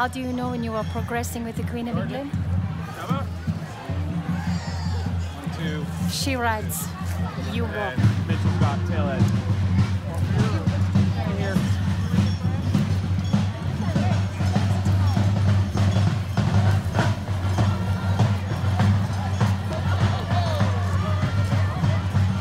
How do you know when you are progressing with the Queen of England? 1, 2. She rides, you walk. And Mitchell got